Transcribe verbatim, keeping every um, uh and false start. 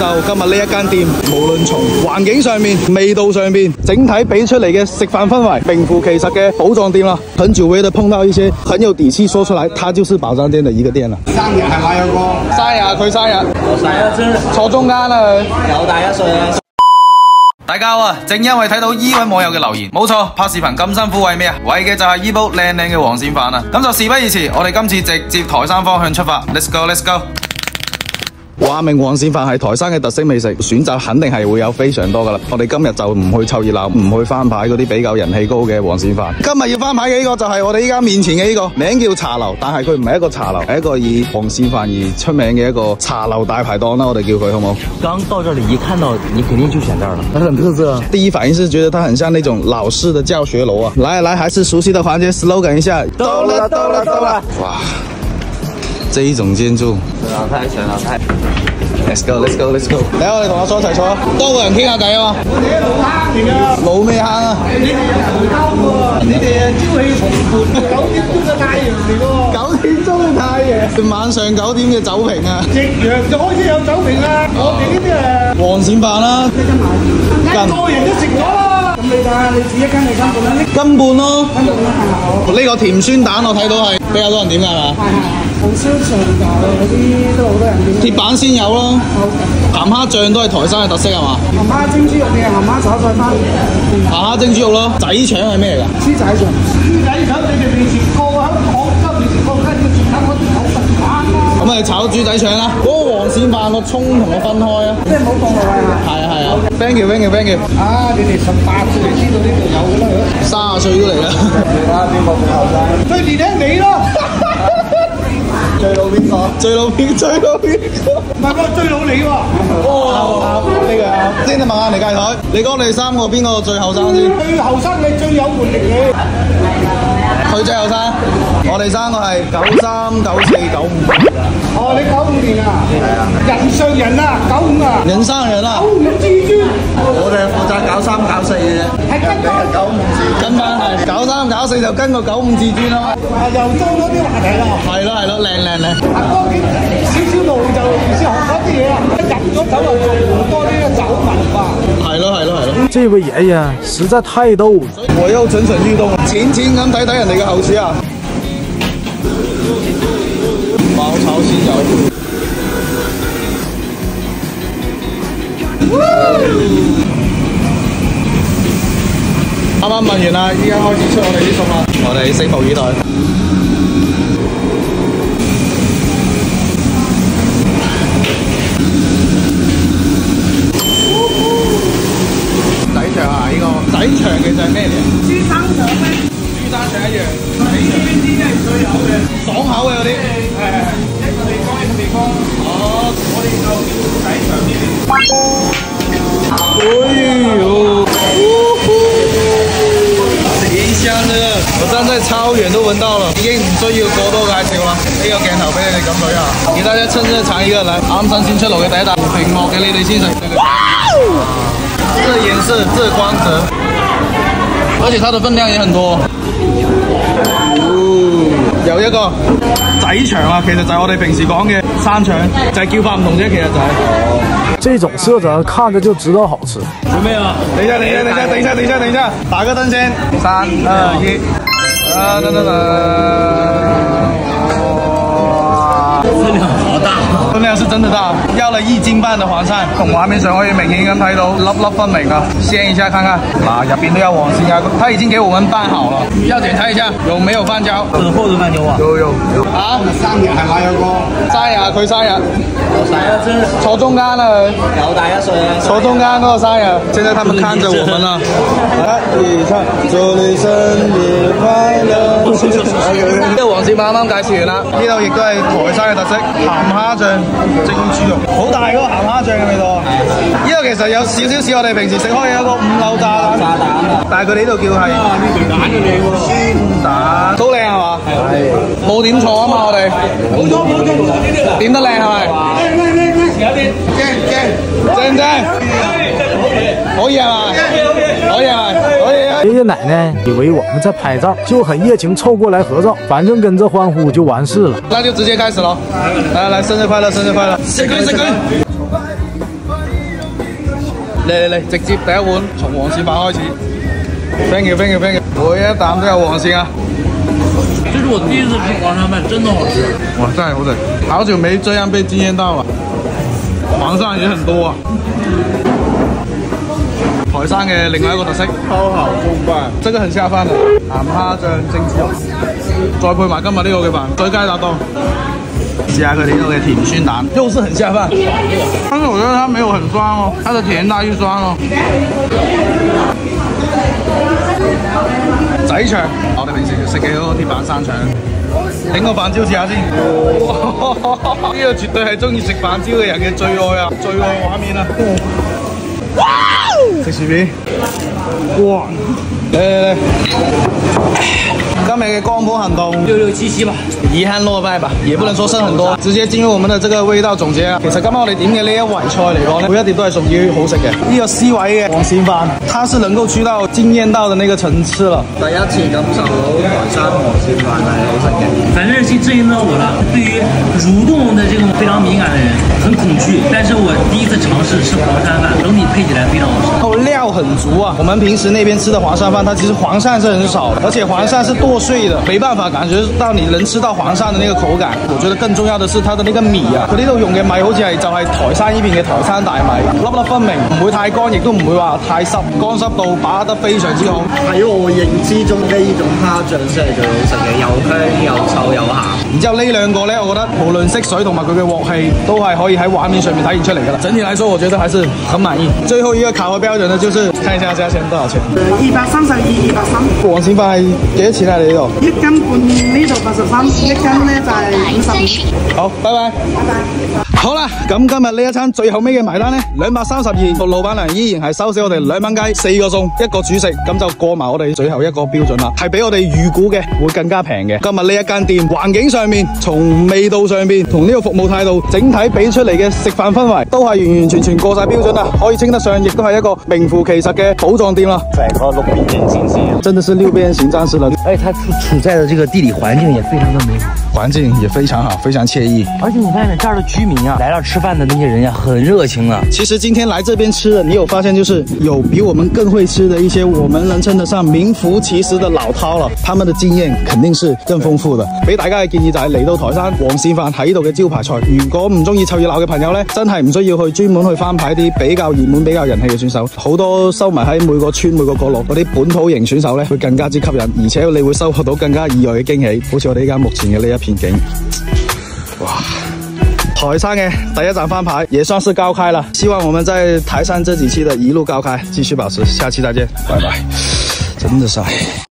受今日呢一間店，無論從環境上面、味道上面，整體俾出嚟嘅食飯氛圍，名副其實嘅寶藏店啦。很久違的碰到一些很有底氣，說出來，它就是寶藏店的一個店啦。 生日係咪有個？ 生日佢生日， 我生日坐中間啦佢， 有大一歲啊！ 大家好啊！正因為睇到依位網友嘅留言，冇錯，拍視頻咁辛苦為咩啊？為嘅就係依煲靚靚嘅黃鱔飯啊！咁就事不宜遲，我哋今次直接台山方向出發 ，Let's go，Let's go！ 話明黃鱔飯係台山嘅特色美食，選擇肯定係會有非常多噶啦。我哋今日就唔去湊熱鬧，唔去翻牌嗰啲比較人氣高嘅黃鱔飯。今日要翻牌嘅呢個就係我哋依家面前嘅呢個，名叫茶樓，但係佢唔係一個茶樓，係一個以黃鱔飯而出名嘅一個茶樓大排檔啦。我哋叫佢好唔好？ 剛到這裡一看到你，肯定就選這兒了，它很特色。 第一反應是覺得它很像那種老式的教學樓啊！來來，還是熟悉的環節 slogan 一下，到了到了到了！哇，這一種建築， 陳老太，陳老太。 Let's go, let's go, let's go！ 嚟，我哋同阿叔一齊坐，多個人傾下偈啊嘛。我哋老坑嚟㗎，老咩坑啊？你哋係老坑喎，你哋係朝氣蓬勃，九點鐘嘅太陽嚟喎。九點鐘嘅太陽，晚上九點嘅酒瓶啊。夕陽就開始有酒瓶啦。我哋呢啲誒黃鱔飯啦，一個人都食咗啦。咁你睇下，你自己跟你跟半啦？跟半咯，跟半啦，係好。呢個甜酸蛋我睇到係比較多人點㗎係嘛？係係係。紅燒上油嗰啲都好多人點。鐵板先有咯。鹹蝦醬都係台山嘅特色係嘛？鹹蝦蒸豬肉嘅，鹹蝦炒菜花。鹹蝦蒸豬肉咯。仔腸係咩嚟㗎？豬仔腸。豬仔腸你哋未食過喺廣州未食過，跟住食緊嗰啲口實板啦。咁咪炒豬仔腸啦。嗰個黃鱔飯個葱同我分開啊。即係冇放落去啊。係啊係啊。Thank you thank you thank you。啊！你哋十八歲知道呢度有㗎啦，三十歲都嚟啦。你睇下邊個最後生？最年輕你咯。最老邊個？最老邊？最老邊個？唔係喎，最老你喎。哦，啱呢個啱。先你問下嚟計台，你講你哋三個邊個最後生先？最後生你最有活力嘅。佢最後生，我哋三個係九三、九四、九五。哦，你九五年啊？係啊。人上人啊，九五啊。人生人啊。九五至尊。我哋係負責九三、九四嘅啫。係跟跟九五至。跟翻係九三、九四就跟個九五至尊啦嘛。啊，又多咗啲話題啦。係咯係咯，靚靚靚。阿哥幾少少路就唔知學咗啲嘢啊，入咗酒就做好多呢個酒文化。係咯係咯係咯。 這位爺爺實在太逗了。 我又蠢蠢欲動，淺淺咁睇睇人哋嘅後市啊。爆炒鮮魷。啱啱問完啦，依家開始出我哋啲餸啦，我哋拭目以待。仔腸啊，呢個仔腸其實係咩嚟？豬生腸咩？豬生腸一樣。呢啲係最有嘅，爽口嘅嗰啲。係係係，一個地方一個地方。哦，我哋就叫仔腸呢啲。哎呦！幾香呢！我站在超遠都聞到了，已經唔需要過多介紹啦。呢個鏡頭俾你哋咁對下，而大家親身嘗一個嚟，啱新鮮出爐嘅第一啖，屏幕嘅你哋先食。這顏色，這光澤，而且它的分量也很多。哦，有一個仔腸啊，其實就係我哋平時講嘅山腸，就係叫法唔同啫，其實就係、是。 這種色澤看着就知道好吃。 準備啊！等一下，等一下，等一下，等一下，等一下，等一下，打個燈先，三二一，啊等等等，哇，分量好大，分量是真的大，要了一斤半的黃鱔，從畫面上可以明顯咁睇到粒粒分明啊！掀一下看看，嗱入邊都有黃鱔啊，它已經給我們拌好了，要檢查一下有沒有翻膠。有或者翻膠啊？有有有。啊！生日係咪有個？生日佢生日。我生日坐中間啦佢。有大一歲啊！坐中間嗰個生日。現在他們看着我們啦。一二三，祝你生日快樂！呢個黃鱔飯啱啱介紹完啦，呢度亦都係台山嘅特色，鹹蝦醬蒸豬肉，好大嗰個鹹蝦醬嘅味道。呢個其實有少少似我哋平時食開嘅一個五柳炸蛋，炸蛋，但係佢哋呢度叫係呢條蛋嘅味喎，酸蛋，都靚係嘛？係，冇點錯啊嘛我哋，冇錯冇錯冇錯呢啲，點得靚係咪？靚靚靚靚，有啲正正正正，可以係嘛？可以係咪？可以。 爺爺奶奶以為我們在拍照，就很熱情湊過來合照，反正跟着歡呼就完事了。 那就直接開始咯！來來來，生日快樂，生日快樂！食佢食佢！ 嚟嚟嚟，直接第一碗從黃鱔飯開始。Thank you, thank you, thank you。每一啖都有黃鱔啊！ 这是我第一次吃黄鳝饭，真的好吃。 哇，真係好食！好久沒這樣被驚豔到了。黃鱔也很多啊。台山嘅另外一個特色，烤蠔風飯，這個很下飯的。鹹蝦醬蒸豬肉，再配埋今日呢個嘅飯，最佳搭檔。試下佢哋呢個嘅甜酸蛋，又是很下飯。但是我覺得它沒有很酸哦，它的甜大於酸哦。仔腸，我哋平時食嘅嗰個鐵板生腸，整個飯焦試下先。呢個絕對係中意食飯焦嘅人嘅最愛啊，最愛畫面啊！哇！食薯片，哇！嚟嚟嚟！今日嘅光譜行動六六七七吧， 遺憾落敗吧，也不能說剩很多，直接進入我們的這個味道總結啊。其實今晚我哋點嘅呢一圍菜嚟講咧，每一碟都係屬於好食嘅。呢個 C 位嘅黃鱔飯，它是能夠去到驚豔到的那個層次了。第一次感受到台山黃鱔飯係好食嘅。 反正是震驚到我了。對於蠕動的這種非常敏感的人，很恐懼。但是我第一次嘗試吃黃鱔飯，整體配起來非常好吃。 然後料很足啊。我們平時那邊吃的黃鱔飯，它其實黃鱔是很少的，而且黃鱔是剁碎的，沒辦法感覺到你能吃到黃鱔的那個口感。我覺得更重要的是它的那個米啊，佢呢度用嘅米好似係就係台山呢邊嘅台山大米，粒粒分明，唔會太乾，亦都唔會話太濕，乾濕度把握得非常之好。 喺我認知中呢種蝦醬先係最好食嘅，又香又臭又鹹。 然之後呢兩個呢，我覺得無論色水同埋佢嘅鑊氣，都係可以喺畫面上面體現出嚟㗎啦。整體來說，我覺得還是很滿意。最後一個考核標準呢，就是看一下價錢多少錢。 二百三十二，二百三。 黃鱔飯係幾多錢啊？你呢度？ 一斤半呢度八十三，一斤呢就係五十。 好，拜拜。拜拜。好啦，咁今日呢一餐最後尾嘅埋單呢，兩百三十二，服老闆娘依然係收死我哋兩蚊雞，四個餸一個主食，咁就過埋我哋最後一個標準啦，係比我哋預估嘅會更加平嘅。今日呢一間店環境上面，從味道上面，同呢個服務態度，整體俾出嚟嘅食飯氛圍，都係完完全全過晒標準啦，可以稱得上亦都係一個名副其實嘅寶藏店啦。 成個六邊形戰士， 真的是六邊形戰士了。 而且它處處在的這個地理環境也非常的美好， 環境也非常好，非常愜意。 而且你發現這兒的居民啊，來這吃飯的那些人呀、啊，很熱情啊。 其實今天來這邊吃的，你有發現就是有比我們更會吃的一些，我們能稱得上名副其實的老饕了。他們的經驗肯定是更豐富的。俾大家嘅建議就係嚟到台山黃鱔飯喺呢度嘅招牌菜。如果唔中意湊熱鬧嘅朋友呢，真係唔需要去專門去翻牌啲比較熱門、比較人氣嘅選手。好多收埋喺每個村每個角落嗰啲本土型選手呢，會更加之吸引，而且你會收穫到更加意外嘅驚喜。好似我哋依家目前嘅呢一片景，哇！台山嘅第一站翻牌也算是高開了，希望我們在台山這幾期的一路高開，繼續保持，下期再見，拜拜，真的是。